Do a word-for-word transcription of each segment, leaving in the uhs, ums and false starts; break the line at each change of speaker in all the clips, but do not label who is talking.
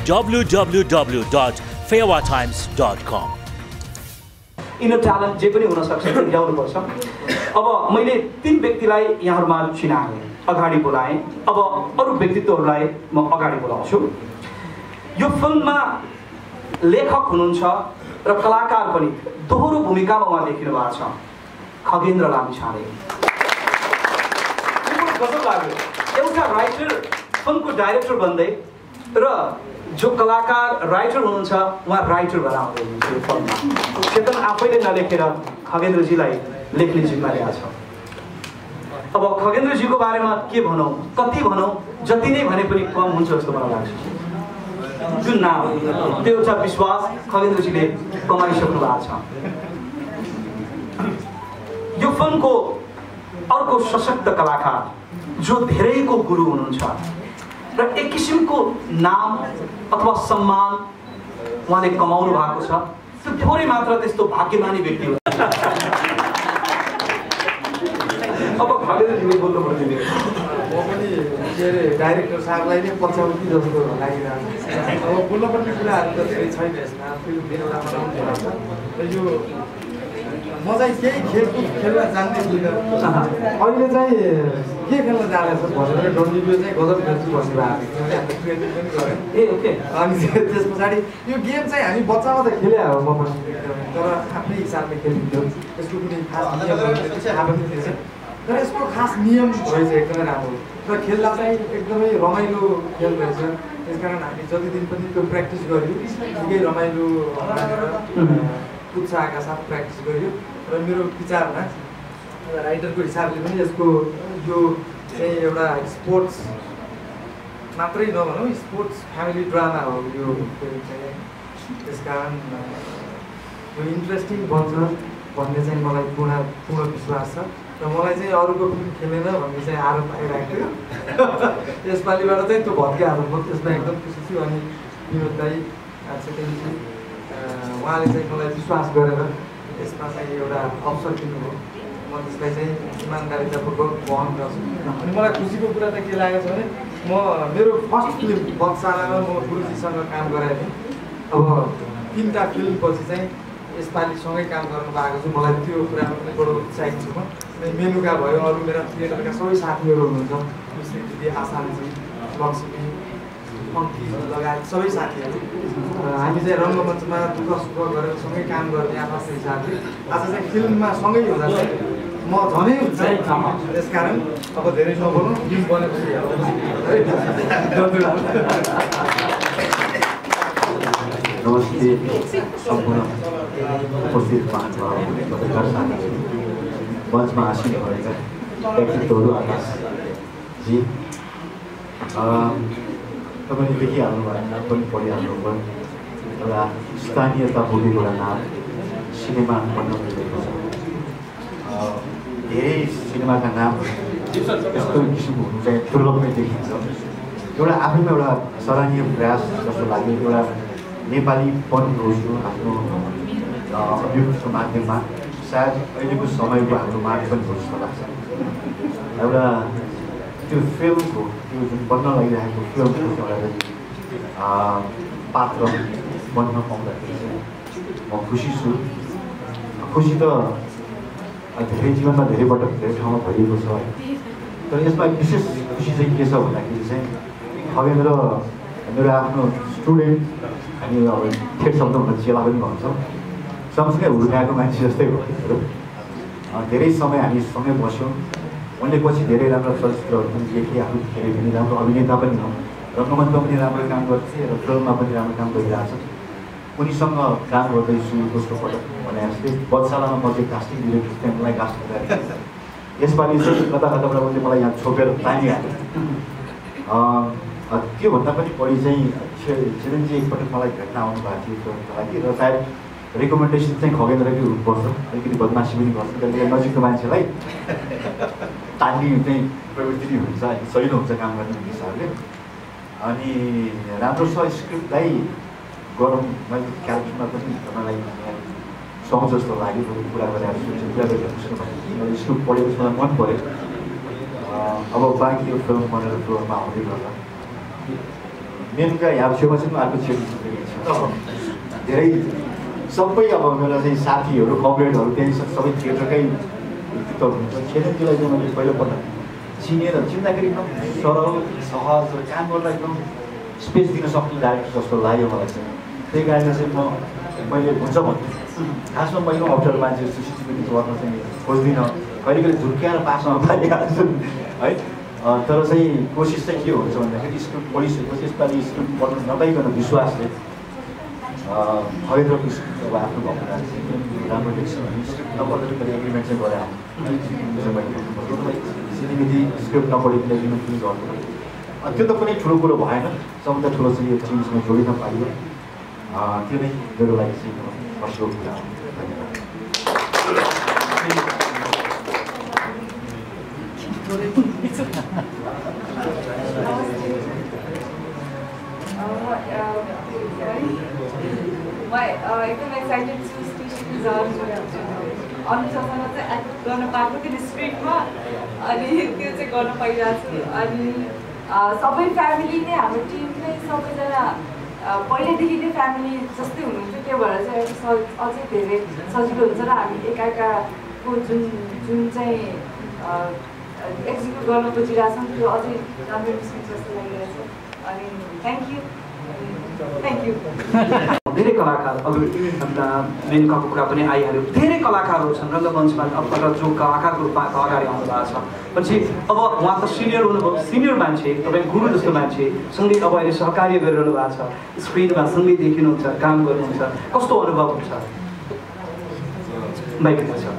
w w w dot fewa times dot com.
Inner talent जे पनि हुन सक्छ ल्याउनु पर्छ। अब मैले तीन व्यक्तिलाई यहाँहरुमा चिनाएँ, अगाडि बोलाएँ। अब अरु व्यक्तित्वहरुलाई म अगाडि बोलाउँछु। यो फिल्ममा लेखक हुनुहुन्छ र कलाकार पनि दोहोरो भूमिकामा उहाँ देखिनु भएको छ, खगेन्द्र लामिछाने। गजब लाग्यो, एउटा राइटर फिल्मको डाइरेक्टर बन्दै र जो कलाकार राइटर हुनुहुन्छ उहाँ राइटर भएर आउँदै हुनुहुन्छ यो फिल्ममा। चेतन आफैले नलेखेर खगेन्द्रजीलाई लेख्ने जिम्मा ल्याएको छ। अब खगेन्द्रजीको बारेमा के भनौँ, कति भनौँ, जति नै भने पनि कम हुन्छ जस्तो मलाई लाग्छ। जुन नाम त्यो एउटा विश्वास खगेन्द्रजीले कमाइसक्नु भएको छ। यो फिल्मको अर्को सशक्त कलाकार जो धेरैको गुरु हुनुहुन्छ र एक किसिमको नाम अथवा सम्मान उहाँले कमाउनु भएको छ। त्यो थोरै मात्र त्यस्तो भाग्यमानी व्यक्ति हो। अब खगेन्द्रजीले बोल्नु पर्ने म पनि के अरे डाइरेक्टर साहबलाई नै पछाउनु जस्तो लागिरहेको छ। अब बोल्नुपर्ने कुराहरू त धेरै छैन यसमा, फिल्म बेला बनाउनु पर्छ र यो म चाहिँ केही खेलकुद खेल्न जान्दै थिइनँ। अहिले चाहिँ के खेल्न जाँदैछ भनेर डन्डीले चाहिँ गजब खेल्छु भन्नु भएको थियो। हामीले ट्रेनिङ पनि गरेँ। ए ओके। अनि त्यस पछाडि यो गेम चाहिँ हामी बच्चामा त खेले हो म पनि, तर आफ्नै हिसाबले खेलिन्थ्यो। यसको कुनै खास नियमहरू थाहा पनि थिएन, तर यसको खास नियम रहेछ एकदमै राम्रो र खेल्दा चाहिँ एकदमै रमाइलो खेल रहेछ। त्यसकारण हामी जति दिन पनि त्यो प्र्याक्टिस गऱ्यौँ, निकै रमाइलो उत्साहका साथ प्र्याक्टिस गऱ्यो र मेरो विचारमा राइटरको हिसाबले पनि यसको यो चाहिँ एउटा स्पोर्ट्स मात्रै नभनौँ, स्पोर्ट्स फ्यामिली ड्रामा हो यो फिल्म चाहिँ। त्यसकारण यो इन्ट्रेस्टिङ बन्छ भन्ने चाहिँ मलाई पूर्ण पूर्ण विश्वास छ र मलाई चाहिँ अरूको फिल्म खेलेन भन्ने चाहिँ आरोप आइरहेको थियो। यसपालिबाट चाहिँ त्यो भत्किहाल्नु म त्यसमा एकदम खुसी छु। अनि विनोद दाई सेकेन्डजी उहाँले चाहिँ मलाई विश्वास गरेर यसमा चाहिँ एउटा अवसर दिनुभयो। म त्यसलाई चाहिँ इमान्दारितापूर्वक वहन गर्छु। अनि मलाई खुसीको कुरा त के लागेको छ भने म मेरो फर्स्ट फिल्म बक्सालामा म गुरुजीसँग काम गराएको थिएँ। अब तिनवटा फिल्मपछि चाहिँ यसपालि सँगै काम गर्नु पाएको छु। मलाई त्यो कुरामा पनि बडो उत्साहित छु म। अनि मेनुका भयो, अरू मेरा थिएटरका सबै साथीहरू हुनुहुन्छ, मुस्लिम दिदी, आसामजी, लक्ष्मी, पङ्की लगायत सबै साथीहरू। हामी चाहिँ रङ्गमञ्चमा दुःख सुख गरेर सँगै काम गर्ने आफ्नो हिसाबले आज चाहिँ फिल्ममा सँगै हुँदा चाहिँ म झनै हुन्छ। त्यसकारण अब धेरै नबोल्नु, फिल्म बनेपछि
नमस्ते सम्पूर्ण उपस्थित पत्रकार साथीहरू, मञ्चमा आसीन भएका व्यक्तित्वहरू, आकाशजी, तपाईँले देखिहाल्नु भयो, नाम पनि पढिहाल्नु भयो। एउटा स्थानीयता बोकेको एउटा नाम सिनेमा बन्न गइरहेको छ। धेरै सिनेमाका नाम यस्तो किसिमको हुनु चाहिँ दुर्लभमै देखिन्छ। एउटा आफैमा एउटा सराहनीय प्रयास जस्तो लाग्यो। एउटा नेपालीपन खोज्नु आफ्नो अभिव्यक्तिको माध्यममा सायद अहिलेको समयको हाम्रो माग पनि हो जस्तो लाग्छ। एउटा त्यो फिल्मको त्यो जुन बन्न लागिरहेको फिल्मको एउटा पात्र बन्न पाउँदाखेरि चाहिँ म खुसी छु। खुसी त धेरै जीवनमा धेरै पटक धेरै ठाउँमा भइएको छ, तर यसमा विशेष खुसी चाहिँ के छ भन्दाखेरि चाहिँ खगेन्द्र मेरो आफ्नो स्टुडेन्ट, हामी अब ठेट शब्दमा चेला पनि भन्छौँ, सँगसँगै हुर्काएको मान्छे जस्तै भयो। धेरै समय हामी सँगै बस्यौँ। उनले पछि धेरै राम्रो चलचित्रहरू पनि लेखे, आफू धेरै पनि राम्रो अभिनेता पनि हो, रङ्गमञ्चमा पनि राम्रो काम गर्थे र फिल्ममा पनि राम्रो काम गरिरहेछ। उनीसँग काम गर्दैछु दोस्रो पटक भने जस्तै बच्चालामा म चाहिँ कास्टिङ डिरेक्टर थिएँ, मलाई कास्टिङ गरेँ। यसपालि चाहिँ कता कताबाट उनले मलाई यहाँ छोपेर तानिहाल्यो। त्योभन्दा पनि बढी चाहिँ चिरञ्जी एकपटक मलाई भेट्न आउनुभएको थियो फिल्मको लागि र सायद रिकमेन्डेसन चाहिँ खगेन्द्रकै हुनुपर्छ, अलिकति बदमासी पनि गर्छ, किनकि नजिकको मान्छेलाई तान्ने चाहिँ प्रवृत्ति नै हुन्छ, सजिलो हुन्छ काम गर्ने हिसाबले। अनि राम्रो छ स्क्रिप्टलाई गरौँ, मैले क्यारेक्टरमा पनि तपाईँलाई सहज जस्तो लाग्यो। कुरा गरेर सोचेँ, कुरा गरिरहेको मैले स्क्रिप्ट पढेपछि मलाई मन पऱ्यो। अब बाँकी यो फिल्म बनेर फिल्ममा आउँदै गर्दा मेनुका यहाँ छेउमा चाहिँ अर्को छेउ धेरै सबै अब मेरो चाहिँ साथीहरू कमरेडहरू त्यही सबै थिएटरकै व्यक्तित्व हुनुहुन्छ खेलजीलाई चाहिँ मैले पहिलोपल्ट चिनेर चिन्दाखेरि एकदम सरल सहज काम गर्दा एकदम स्पेस दिन सक्ने डाइरेक्टर जस्तो लाग्यो मलाई चाहिँ त्यही कारणले चाहिँ म मैले हुन्छ भन्छु खासमा मैले अप्ठ्यारो मान्छे सुशिक्षित गर्न चाहिँ खोज्दिनँ कहिले कहिले झुर्क्याएर पासमा पाइहाल्छु है तर चाहिँ कोसिस चाहिँ के हुन्छ भन्दाखेरि स्क्रिप्ट पढिसकेको त्यसपालि स्क्रिप्ट पढ्नु नपाइकन विश्वासले अवेद्रको स्क्रिप्ट अब आफ्नो भएको राम्रो लेख्छ भने स्क्रिप्ट नपढ्दा पनि एग्रिमेन्ट चाहिँ गरेर सिनेमेटी स्क्रिप्ट नपढेको एग्रिमेन्ट पनि गर्नु त्यो त कुनै ठुलो कुरो भएन सबभन्दा ठुलो चाहिँ यो टिमसँग जोडिन पाइयो त्यो नै मेरो लागि चाहिँ हर्षको कुरा हो
एकदम एक्साइटेड छु स्टेसन अनुसारसँग चाहिँ एक्ट गर्न पाएको त्यो स्क्रिप्टमा अनि त्यो चाहिँ गर्न पाइरहेको छु अनि सबै फ्यामिली नै हाम्रो टिम नै सबैजना पहिल्यैदेखि नै फ्यामिली जस्तै हुनुहुन्छ त्यो भएर चाहिँ अझै धेरै सजिलो हुन्छ र हामी एकाएकाको जुन जुन चाहिँ एक्जिक्युट गर्न खोजिरहेछौँ त्यो अझै राम्रो स्क्रिप्ट जस्तो लागिरहेछ अनि थ्याङ्क यू थ्याङ्क यू
धेरै कलाकार अब मेनुकाको कुरा पनि आइहाल्यो धेरै कलाकारहरू छन् रङ्गमञ्चमा अब तर जो कलाकारको रूपमा अगाडि आउनु भएको छ पछि अब उहाँ त सिनियर हुनुभयो सिनियर मान्छे तपाईँ गुरु जस्तो मान्छे सँगै अब अहिले सहकार्य गरिरहनु भएको छ स्क्रिनमा सँगै देखिनुहुन्छ काम गर्नुहुन्छ कस्तो अनुभव हुन्छ बाइकमा छ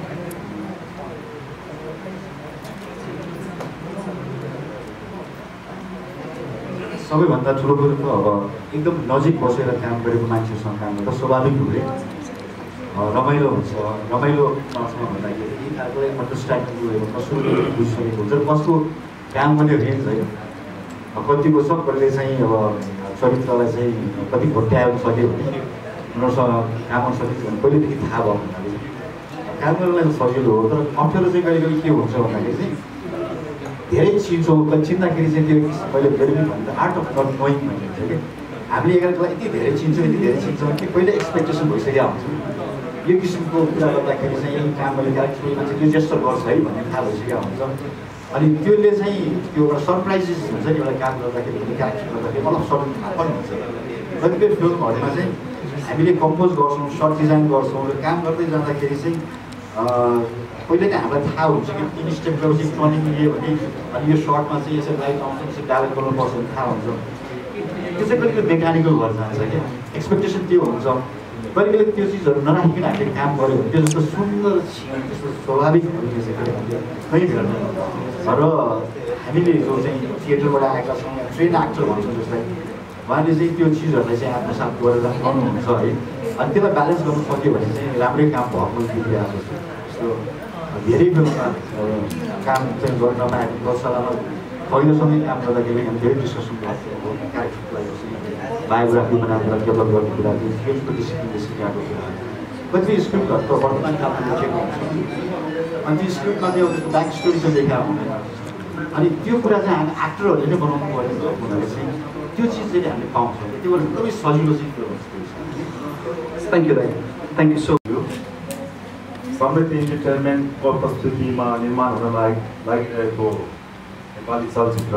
सबैभन्दा ठुलो कुरो त अब एकदम नजिक बसेर काम गरेको मान्छेसँग काम गर्दा स्वाभाविक हुँदै रमाइलो हुन्छ रमाइलो पाउँछौँ भन्दाखेरि यी खालको अन्डरस्ट्यान्डिङ गएको कसो बुझिसकेको हुन्छ कसको काम गर्ने रेन्ज होइन कतिको सबैले चाहिँ अब चरित्रलाई चाहिँ कति घोट्याउनु सक्यो भने उनीहरूसँग काम गर्न सकिन्छ भने पहिलेदेखि थाहा भयो भन्नाले काम गर्नलाई सजिलो हो तर अप्ठ्यारो चाहिँ कहिले कहिले के हुन्छ भन्दाखेरि चाहिँ धेरै चिन्छौँ कहिले चिन्दाखेरि चाहिँ त्यो मैले धेरै भन्दा आर्ट अफ नट नोइङ भन्ने हुन्छ कि हामीले एकअर्कालाई यति धेरै चिन्छौँ यति धेरै चिन्छौँ कि पहिल्यै एक्सपेक्टेसन भइसकेको हुन्छ यो किसिमको कुरा गर्दाखेरि चाहिँ यही काम मैले क्यारेक्टर मान्छे त्यो जेस्टर गर्छ है भन्ने थाहा भइसकेको हुन्छ अनि त्यसले चाहिँ त्यो एउटा सरप्राइजेस हुन्छ नि एउटा काम गर्दाखेरि पनि क्यारेक्टर गर्दाखेरि मलाई सडन थाहा पनि हुन्छ कतिपय फिल्महरूमा चाहिँ हामीले कम्पोज गर्छौँ सर्ट डिजाइन गर्छौँ र काम गर्दै जाँदाखेरि चाहिँ पहिले नै हामीलाई थाहा हुन्छ कि तिन स्टेप गएपछि टर्निङ लियो भने अनि यो सर्टमा चाहिँ यसरी लाइट आउँछ यसरी डाइरेक्ट गर्नुपर्छ भने थाहा हुन्छ त्यो चाहिँ कहिले कहिले मेकानिकल भएर जान्छ क्या एक्सपेक्टेसन त्यो हुन्छ कहिले कहिले त्यो चिजहरू नराखिकन हामीले काम गऱ्यो भने त्यो जस्तो सुन्दर त्यस्तो स्वाभाविक हुने चाहिँ कहीँ भेट्दैन र हामीले जो चाहिँ थिएटरबाट आएका छौँ ट्रेन एक्टर भन्छौँ जसलाई उहाँले चाहिँ त्यो चिजहरूलाई चाहिँ आत्मसात गरेर गर्नुहुन्छ है अनि त्यसलाई ब्यालेन्स गर्नु सक्यो भने चाहिँ राम्रै काम भएको देखिरहेको छ जस्तो धेरै फिल्ममा काम चाहिँ गर्न नपाएको गौशालामा पहिलोसँगै काम गर्दाखेरि हामी धेरै डिस्कसन गर्थ्यौँ क्यारेक्टरलाई बायोग्राफी बनाएर डेभलप गर्ने कुरा चाहिँ फिल्मको डिसिप्लिनले सिकाएको कुरा कतिपय स्क्रिप्टहरू त वर्तमान कालमा लेखेको हुन्छ अनि त्यो स्क्रिप्टमा चाहिँ अब ब्याक स्टोरी चाहिँ लेखाएको हुँदैन अनि त्यो कुरा चाहिँ हामी एक्टरहरूले नै बनाउनु पर्ने हुँदाखेरि चाहिँ त्यो चिज चाहिँ हामीले पाउँछौँ त्यो भएर एकदमै सजिलो चाहिँ त्यो हुन्छ
थ्याङ्क यू दाइ थ्याङ्क यू सो
समृद्धि इन्टरटेनमेन्टको प्रस्तुतिमा निर्माण हुन लाग लागिरहेको नेपाली चलचित्र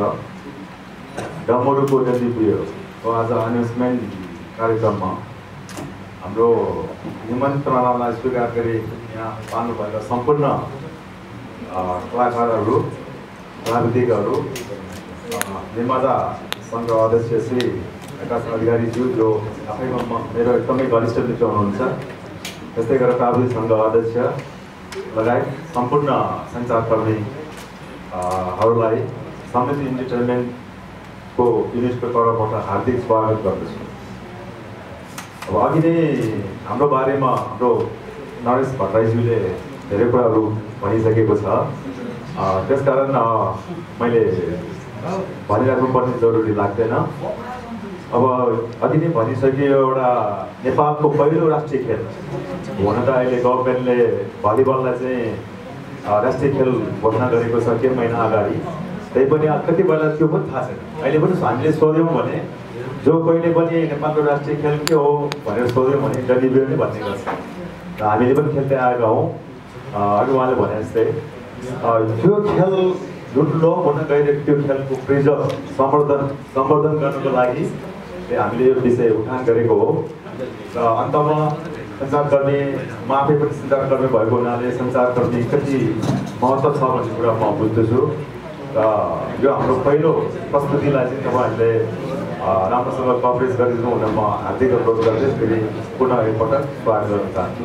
डमरुको डेब्युको आज अनाउन्समेन्ट कार्यक्रममा हाम्रो निमन्त्रणालाई स्वीकार गरी यहाँ पाल्नुभएका सम्पूर्ण कलाकारहरू प्राविधिकहरू निर्माता सङ्घ अध्यक्ष श्री आकाश अधिकारीज्यू जो आफैमा मेरो एकदमै घनिष्ठ मित्र हुनुहुन्छ त्यस्तै गरेर प्राविधिक सङ्घ अध्यक्ष लगायत सम्पूर्ण सञ्चारकर्मीहरूलाई समृद्धि इन्टरटेनमेन्टको युनिटको तर्फबाट हार्दिक स्वागत गर्दछु। अब अघि नै हाम्रो बारेमा हाम्रो नरेश भट्टराईज्यूले धेरै कुराहरू भनिसकेको छ, त्यसकारण मैले भनिराख्नुपर्ने जरुरी लाग्दैन। अब अघि नै भनिसके एउटा नेपालको पहिलो राष्ट्रिय खेल हुन त अहिले गभर्मेन्टले भलिबललाई चाहिँ राष्ट्रिय खेल घोषणा गरेको छ केही महिना अगाडि, त्यही पनि कति बेला त्यो पनि थाहा छैन। अहिले पनि हामीले सोध्यौँ भने जो कहिले पनि नेपालको राष्ट्रिय खेल के हो भनेर सोध्यो भने डलिबियो नै भन्ने गर्छ र हामीले पनि खेल्दै आएका हौँ अघि उहाँले भने जस्तै त्यो खेल जुन लोप हुन गइरहेको त्यो खेलको प्रिजर्भ सम्वर्धन सम्वर्धन गर्नको लागि हामीले यो विषय उठान गरेको हो र अन्तमा सञ्चारकर्मी म आफै पनि सञ्चारकर्मी भएको हुनाले सञ्चारकर्मी कति महत्त्व छ भन्ने कुरा म बुझ्दछु र यो हाम्रो पहिलो प्रस्तुतिलाई चाहिँ तपाईँहरूले राम्रोसँग कभरेज गरिदिनु हुन म हार्दिक अनुरोध गर्दै फेरि पुनः एकपटक स्वागत गर्न चाहन्छु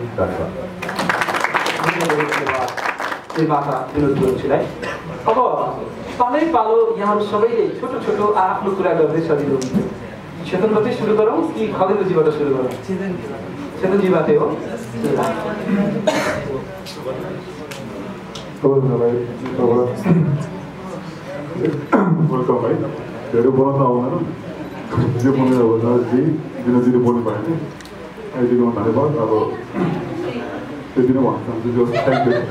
धन्यवाद।
निर्माता विनोद गुरुङजीलाई अब पालै पालो यहाँहरू सबैले छोटो छोटो आफ्नो कुरा गर्दै चलिरहनुहुन्थ्यो। चेतनबाटै सुरु गरौँ कि खगेन्द्रजीबाट सुरु गरौँ? चेतनजीबाटै हो।
वेलकम भाइ, धेरै बोल्न त आउँदैन, जे बोल्ने अब नरजी विनोदजीले बोल्नु भयो भने आइदिनु धन्यवाद। अब त्यति नै भन्न चाहन्छु। जो thank you.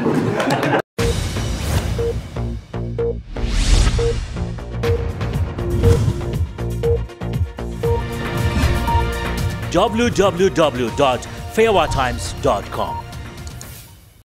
w w w dot fewa times dot com